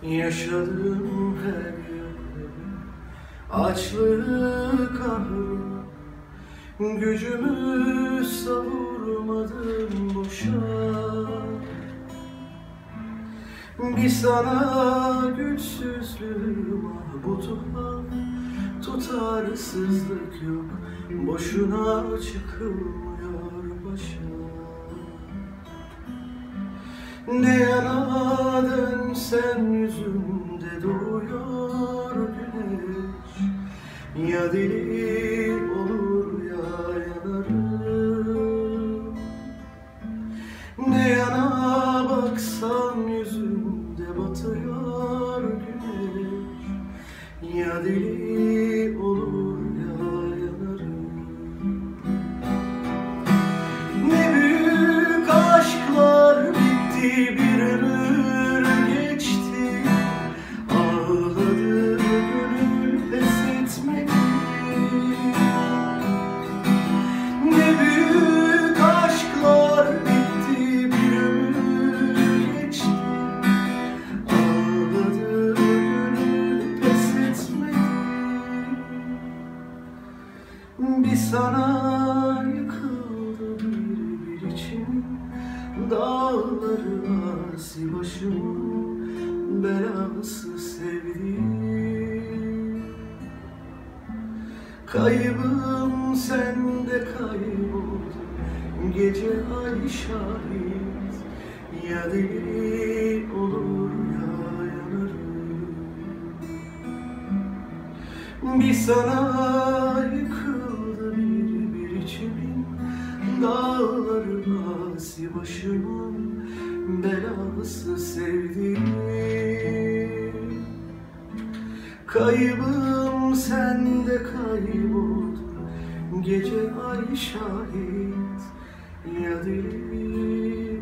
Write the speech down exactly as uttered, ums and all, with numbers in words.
Yaşadığım her yerde açlık kahrı, gücümü savurmadım boşa. Bir sana güçsüzlüğüm ah bu tuhaf, tutarsızlık yok, boşuna çıkılmıyor başa. Ne yana dönsem yüzümde doğuyor güneş, ya deli olur ya yanarım. Ne yana baksam yüzümde batıyor güneş, ya deli olur ya yanarım. Ne büyük aşklar bitti, bir ömür geçti, ağladı gönül pes etmedi. Ne büyük aşklar bitti, bir ömür geçti, ağladı gönül pes etmedi. Bir sana yıkıldı bir bir içim, dağları asi başımın belası sevdiğim. Kaybım sende kayboldu, gece ay şahit, ya deli olur ya yanarım. Bir sana yıkıldı bir bir içimin, dağları asi başımın belası sevdiğim. Kaybım sende kayboldu, gece ay şahit, ya deli